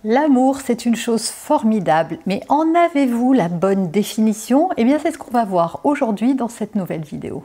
L'amour, c'est une chose formidable, mais en avez-vous la bonne définition? Eh bien, c'est ce qu'on va voir aujourd'hui dans cette nouvelle vidéo.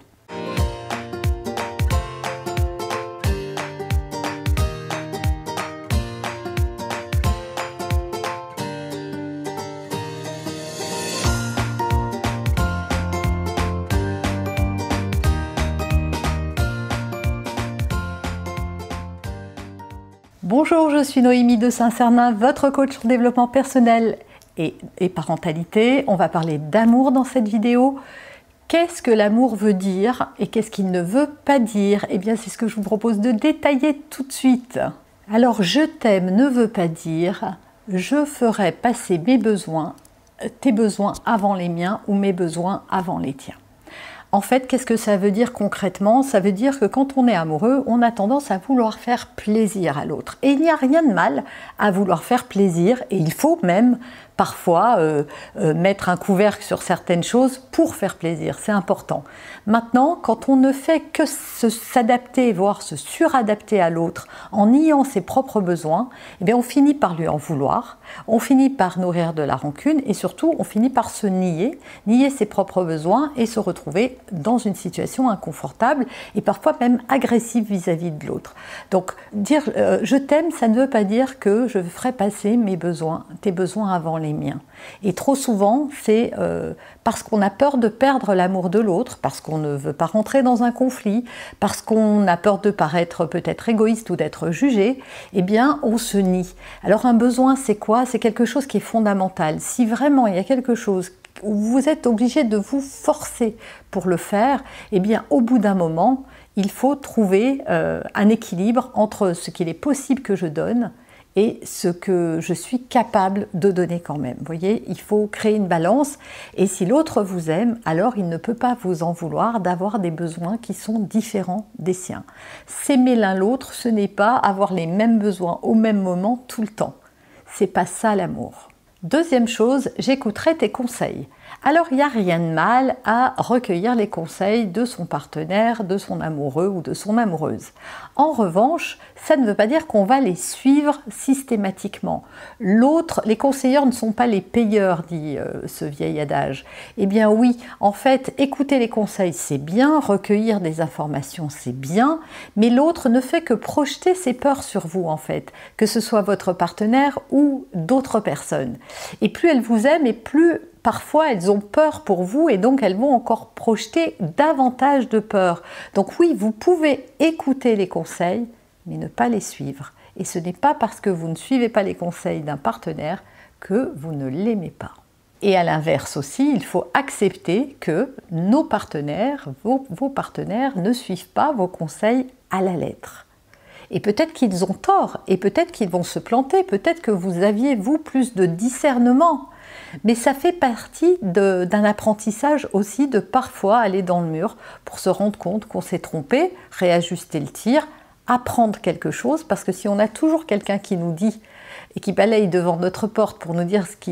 Bonjour, je suis Noémie de Saint-Cernin, votre coach en développement personnel et parentalité. On va parler d'amour dans cette vidéo. Qu'est-ce que l'amour veut dire et qu'est-ce qu'il ne veut pas dire? Eh bien, c'est ce que je vous propose de détailler tout de suite. Alors, je t'aime ne veut pas dire je ferai passer mes besoins, tes besoins avant les miens ou mes besoins avant les tiens. En fait, qu'est-ce que ça veut dire concrètement? Ça veut dire que quand on est amoureux, on a tendance à vouloir faire plaisir à l'autre. Et il n'y a rien de mal à vouloir faire plaisir, et il faut même parfois mettre un couvercle sur certaines choses pour faire plaisir, c'est important. Maintenant, quand on ne fait que s'adapter, voire se suradapter à l'autre en niant ses propres besoins, eh bien on finit par lui en vouloir, on finit par nourrir de la rancune et surtout on finit par se nier ses propres besoins et se retrouver dans une situation inconfortable et parfois même agressive vis-à-vis de l'autre. Donc dire je t'aime, ça ne veut pas dire que je ferai passer mes besoins, tes besoins avant les miens. Et trop souvent, c'est parce qu'on a peur de perdre l'amour de l'autre, parce qu'on ne veut pas rentrer dans un conflit, parce qu'on a peur de paraître peut-être égoïste ou d'être jugé, eh bien on se nie. Alors un besoin, c'est quoi? C'est quelque chose qui est fondamental. Si vraiment il y a quelque chose où vous êtes obligé de vous forcer pour le faire, eh bien au bout d'un moment, il faut trouver un équilibre entre ce qu'il est possible que je donne et ce que je suis capable de donner quand même. Vous voyez, il faut créer une balance et si l'autre vous aime, alors il ne peut pas vous en vouloir d'avoir des besoins qui sont différents des siens. S'aimer l'un l'autre, ce n'est pas avoir les mêmes besoins au même moment tout le temps. C'est pas ça l'amour. Deuxième chose, j'écouterai tes conseils. Alors, il n'y a rien de mal à recueillir les conseils de son partenaire, de son amoureux ou de son amoureuse. En revanche, ça ne veut pas dire qu'on va les suivre systématiquement. L'autre, les conseilleurs ne sont pas les payeurs, dit ce vieil adage. Eh bien oui, en fait, écouter les conseils, c'est bien, recueillir des informations, c'est bien, mais l'autre ne fait que projeter ses peurs sur vous, en fait, que ce soit votre partenaire ou d'autres personnes. Et plus elles vous aiment, et plus parfois elles ont peur pour vous et donc elles vont encore projeter davantage de peur. Donc oui, vous pouvez écouter les conseils, mais ne pas les suivre. Et ce n'est pas parce que vous ne suivez pas les conseils d'un partenaire que vous ne l'aimez pas. Et à l'inverse aussi, il faut accepter que nos partenaires, vos partenaires ne suivent pas vos conseils à la lettre. Et peut-être qu'ils ont tort, et peut-être qu'ils vont se planter, peut-être que vous aviez, vous, plus de discernement. Mais ça fait partie d'un apprentissage aussi de parfois aller dans le mur pour se rendre compte qu'on s'est trompé, réajuster le tir, apprendre quelque chose, parce que si on a toujours quelqu'un qui nous dit et qui balaye devant notre porte pour nous dire ce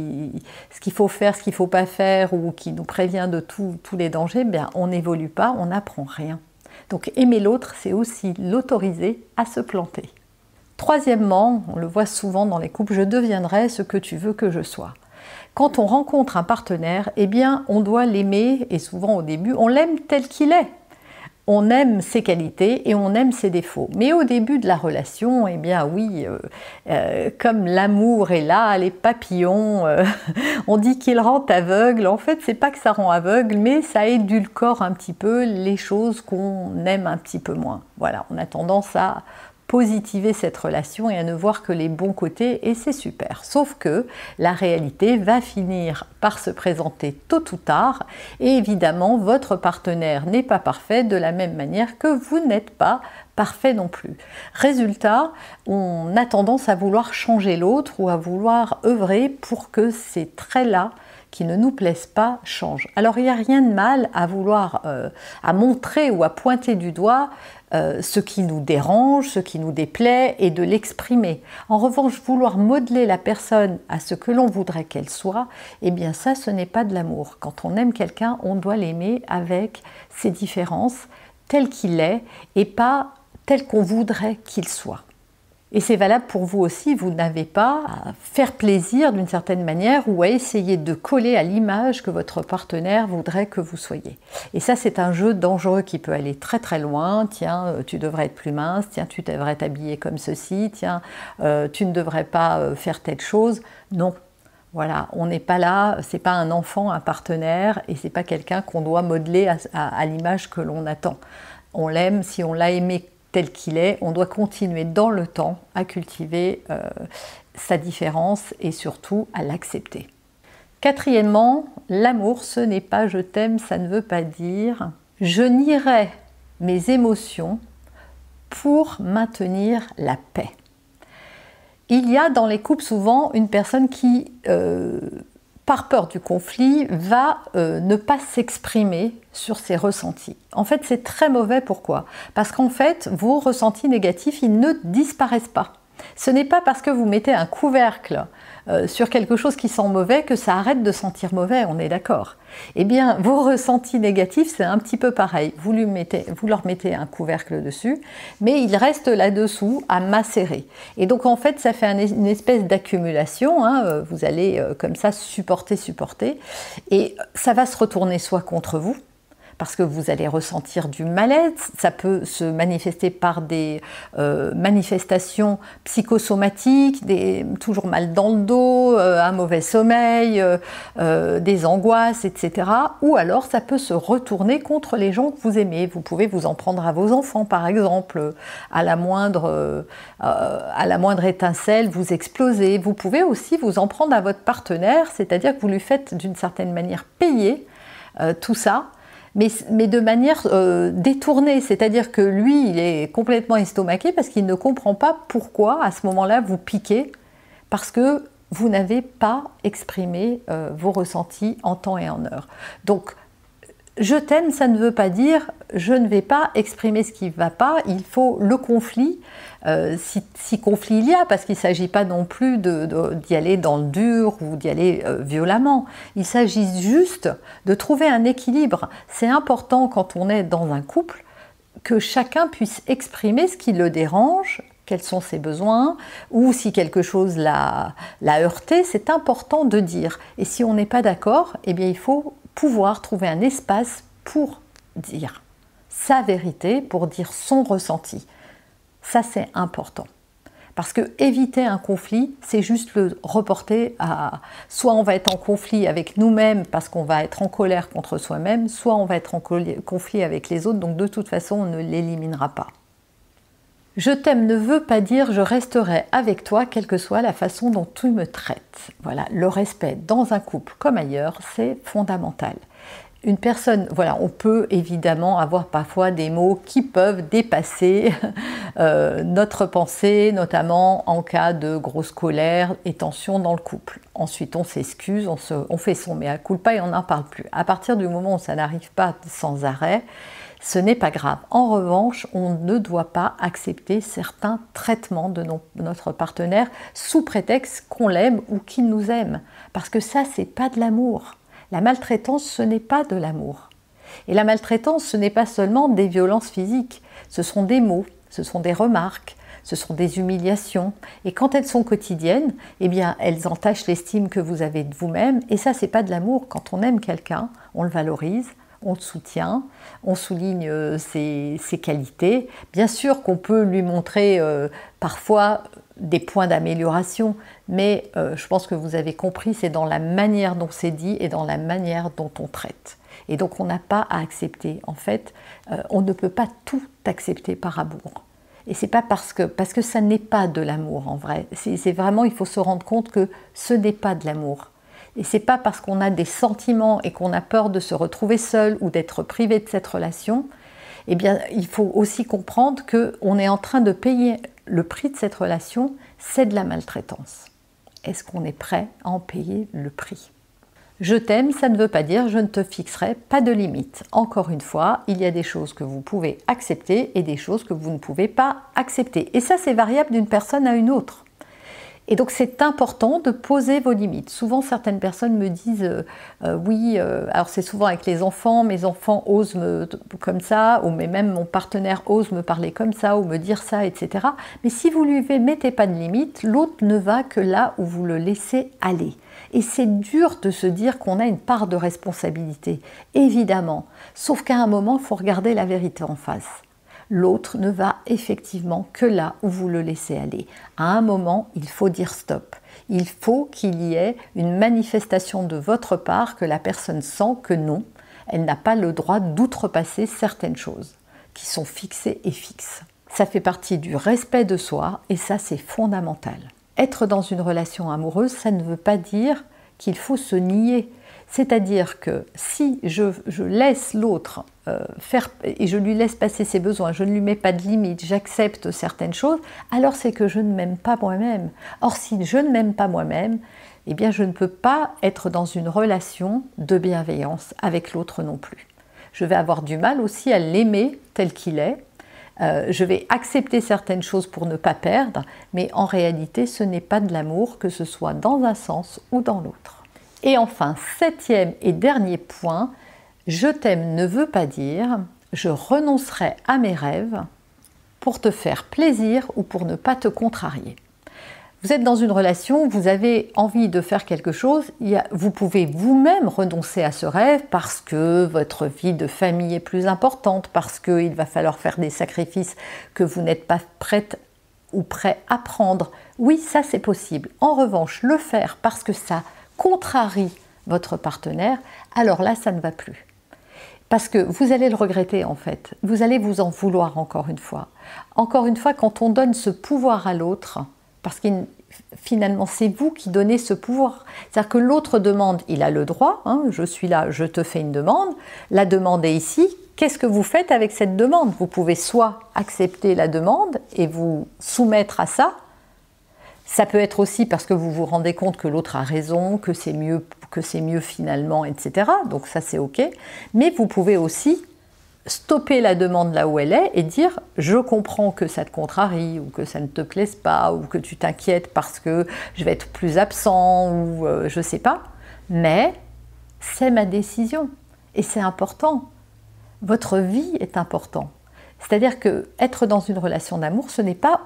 qu'il faut faire, ce qu'il ne faut pas faire, ou qui nous prévient de tous les dangers, bien on n'évolue pas, on n'apprend rien. Donc aimer l'autre, c'est aussi l'autoriser à se planter. Troisièmement, on le voit souvent dans les couples, je deviendrai ce que tu veux que je sois. Quand on rencontre un partenaire, eh bien, on doit l'aimer, et souvent au début, on l'aime tel qu'il est. On aime ses qualités et on aime ses défauts. Mais au début de la relation, eh bien oui, comme l'amour est là, les papillons, on dit qu'ils rendent aveugle. En fait, c'est pas que ça rend aveugle, mais ça édulcore un petit peu les choses qu'on aime un petit peu moins. Voilà, on a tendance à positiver cette relation et à ne voir que les bons côtés, et c'est super. Sauf que la réalité va finir par se présenter tôt ou tard, et évidemment, votre partenaire n'est pas parfait de la même manière que vous n'êtes pas parfait non plus. Résultat, on a tendance à vouloir changer l'autre ou à vouloir œuvrer pour que ces traits-là qui ne nous plaisent pas changent. Alors il n'y a rien de mal à vouloir, à montrer ou à pointer du doigt ce qui nous dérange, ce qui nous déplaît et de l'exprimer. En revanche, vouloir modeler la personne à ce que l'on voudrait qu'elle soit, eh bien ça, ce n'est pas de l'amour. Quand on aime quelqu'un, on doit l'aimer avec ses différences, tel qu'il est et pas tel qu'on voudrait qu'il soit. Et c'est valable pour vous aussi, vous n'avez pas à faire plaisir d'une certaine manière ou à essayer de coller à l'image que votre partenaire voudrait que vous soyez. Et ça, c'est un jeu dangereux qui peut aller très très loin. Tiens, tu devrais être plus mince, tiens, tu devrais t'habiller comme ceci, tiens, tu ne devrais pas faire telle chose. Non, voilà, on n'est pas là, c'est pas un enfant, un partenaire, et c'est pas quelqu'un qu'on doit modeler à l'image que l'on attend. On l'aime, si on l'a aimé tel qu'il est, on doit continuer dans le temps à cultiver sa différence et surtout à l'accepter. Quatrièmement, l'amour, ce n'est pas je t'aime, ça ne veut pas dire je nierai mes émotions pour maintenir la paix. Il y a dans les couples souvent une personne qui, par peur du conflit, va ne pas s'exprimer sur ses ressentis. En fait, c'est très mauvais. Pourquoi? Parce qu'en fait, vos ressentis négatifs, ils ne disparaissent pas. Ce n'est pas parce que vous mettez un couvercle sur quelque chose qui sent mauvais que ça arrête de sentir mauvais, on est d'accord. Eh bien, vos ressentis négatifs, c'est un petit peu pareil. Vous leur mettez un couvercle dessus, mais il reste là-dessous à macérer. Et donc, en fait, ça fait une espèce d'accumulation. Hein, vous allez comme ça supporter, et ça va se retourner soit contre vous, parce que vous allez ressentir du mal-être, ça peut se manifester par des manifestations psychosomatiques, toujours mal dans le dos, un mauvais sommeil, des angoisses, etc. Ou alors ça peut se retourner contre les gens que vous aimez. Vous pouvez vous en prendre à vos enfants, par exemple, à la moindre étincelle, vous explosez. Vous pouvez aussi vous en prendre à votre partenaire, c'est-à-dire que vous lui faites d'une certaine manière payer tout ça, mais de manière détournée, c'est-à-dire que lui, il est complètement estomaqué parce qu'il ne comprend pas pourquoi, à ce moment-là, vous piquez, parce que vous n'avez pas exprimé vos ressentis en temps et en heure. Donc, je t'aime, ça ne veut pas dire je ne vais pas exprimer ce qui ne va pas, il faut le conflit, si conflit il y a, parce qu'il ne s'agit pas non plus d'y aller dans le dur ou d'y aller violemment. Il s'agit juste de trouver un équilibre. C'est important quand on est dans un couple que chacun puisse exprimer ce qui le dérange, quels sont ses besoins, ou si quelque chose l'a heurté, c'est important de dire. Et si on n'est pas d'accord, eh bien il faut pouvoir trouver un espace pour dire sa vérité, pour dire son ressenti. Ça, c'est important. Parce que éviter un conflit, c'est juste le reporter à... Soit on va être en conflit avec nous-mêmes parce qu'on va être en colère contre soi-même, soit on va être en conflit avec les autres, donc de toute façon, on ne l'éliminera pas. Je t'aime ne veut pas dire je resterai avec toi, quelle que soit la façon dont tu me traites. Voilà, le respect dans un couple comme ailleurs, c'est fondamental. Une personne, voilà, on peut évidemment avoir parfois des mots qui peuvent dépasser notre pensée, notamment en cas de grosse colère et tension dans le couple. Ensuite, on s'excuse, on fait son mea culpa et on n'en parle plus. À partir du moment où ça n'arrive pas sans arrêt, ce n'est pas grave. En revanche, on ne doit pas accepter certains traitements de notre partenaire sous prétexte qu'on l'aime ou qu'il nous aime. Parce que ça, c'est pas de l'amour. La maltraitance, ce n'est pas de l'amour. Et la maltraitance, ce n'est pas seulement des violences physiques. Ce sont des mots, ce sont des remarques, ce sont des humiliations. Et quand elles sont quotidiennes, eh bien, elles entachent l'estime que vous avez de vous-même. Et ça, c'est pas de l'amour. Quand on aime quelqu'un, on le valorise, on le soutient, on souligne ses qualités. Bien sûr qu'on peut lui montrer parfois des points d'amélioration, mais je pense que vous avez compris, c'est dans la manière dont c'est dit et dans la manière dont on traite. Et donc on n'a pas à accepter. En fait, on ne peut pas tout accepter par amour. Et c'est pas parce que ça n'est pas de l'amour en vrai. C'est vraiment, il faut se rendre compte que ce n'est pas de l'amour. Et c'est pas parce qu'on a des sentiments et qu'on a peur de se retrouver seul ou d'être privé de cette relation, eh bien, il faut aussi comprendre qu'on est en train de payer le prix de cette relation, c'est de la maltraitance. Est-ce qu'on est prêt à en payer le prix? Je t'aime, ça ne veut pas dire je ne te fixerai pas de limite. Encore une fois, il y a des choses que vous pouvez accepter et des choses que vous ne pouvez pas accepter. Et ça, c'est variable d'une personne à une autre. Et donc c'est important de poser vos limites. Souvent certaines personnes me disent oui, alors c'est souvent avec les enfants, mes enfants osent comme ça, ou même mon partenaire ose me parler comme ça, ou me dire ça, etc. Mais si vous lui mettez pas de limite, l'autre ne va que là où vous le laissez aller. Et c'est dur de se dire qu'on a une part de responsabilité, évidemment. Sauf qu'à un moment, il faut regarder la vérité en face. L'autre ne va effectivement que là où vous le laissez aller. À un moment, il faut dire stop. Il faut qu'il y ait une manifestation de votre part que la personne sent que non, elle n'a pas le droit d'outrepasser certaines choses qui sont fixées et fixes. Ça fait partie du respect de soi et ça, c'est fondamental. Être dans une relation amoureuse, ça ne veut pas dire qu'il faut se nier. C'est-à-dire que si je laisse l'autre faire et je lui laisse passer ses besoins, je ne lui mets pas de limite, j'accepte certaines choses, alors c'est que je ne m'aime pas moi-même. Or, si je ne m'aime pas moi-même, eh bien je ne peux pas être dans une relation de bienveillance avec l'autre non plus. Je vais avoir du mal aussi à l'aimer tel qu'il est. Je vais accepter certaines choses pour ne pas perdre, mais en réalité, ce n'est pas de l'amour, que ce soit dans un sens ou dans l'autre. Et enfin, 7e et dernier point, je t'aime ne veut pas dire je renoncerai à mes rêves pour te faire plaisir ou pour ne pas te contrarier. Vous êtes dans une relation, vous avez envie de faire quelque chose, vous pouvez vous-même renoncer à ce rêve parce que votre vie de famille est plus importante, parce qu'il va falloir faire des sacrifices que vous n'êtes pas prête ou prêt à prendre. Oui, ça c'est possible. En revanche, le faire parce que ça contrarie votre partenaire, alors là, ça ne va plus. Parce que vous allez le regretter en fait. Vous allez vous en vouloir encore une fois. Encore une fois, quand on donne ce pouvoir à l'autre, parce que finalement, c'est vous qui donnez ce pouvoir. C'est-à-dire que l'autre demande, il a le droit, hein, je suis là, je te fais une demande, la demande est ici, qu'est-ce que vous faites avec cette demande? Vous pouvez soit accepter la demande et vous soumettre à ça. Ça peut être aussi parce que vous vous rendez compte que l'autre a raison, que c'est mieux finalement, etc. Donc ça, c'est OK. Mais vous pouvez aussi stopper la demande là où elle est et dire « je comprends que ça te contrarie ou que ça ne te plaise pas ou que tu t'inquiètes parce que je vais être plus absent ou je ne sais pas, mais c'est ma décision et c'est important. Votre vie est importante. » C'est-à-dire que être dans une relation d'amour, ce n'est pas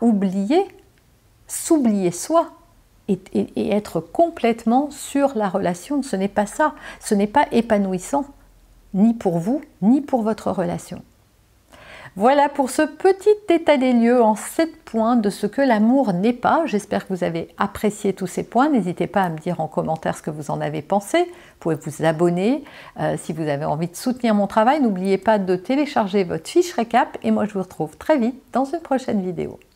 s'oublier soi et être complètement sur la relation. Ce n'est pas ça. Ce n'est pas épanouissant, ni pour vous, ni pour votre relation. Voilà pour ce petit état des lieux en 7 points de ce que l'amour n'est pas. J'espère que vous avez apprécié tous ces points. N'hésitez pas à me dire en commentaire ce que vous en avez pensé. Vous pouvez vous abonner. Si vous avez envie de soutenir mon travail, n'oubliez pas de télécharger votre fiche récap. Et moi, je vous retrouve très vite dans une prochaine vidéo.